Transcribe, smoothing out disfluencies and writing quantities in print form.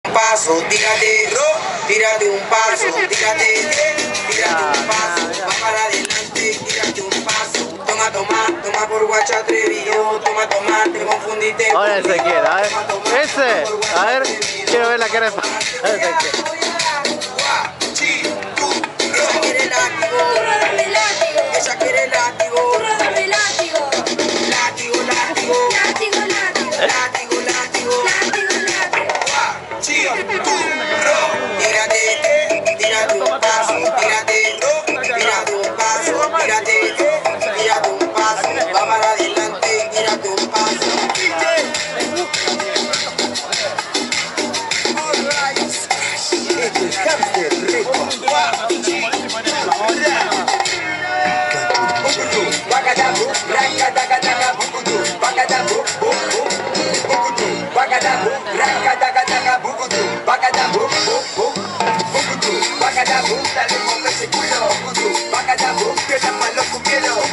Paso, tírate, tírate un paso, tírate, tírate un paso, va para adelante, tírate un paso, toma, toma, toma por guacho atrevido, toma, toma, te confundiste. Ahora Ezequiel, a ver, ese, a ver, quiero ver la cara de Ezequiel. Ella quiere látigo, ella quiere látigo, látigo, látigo, látigo, látigo, látigo. Tírate, tírate un paso, tírate, tírate un paso, tírate, tírate un paso, va para adelante, tírate un paso. Esto es Hamster Records. Dale con ese culo, bacadabu, que llama loco quiero.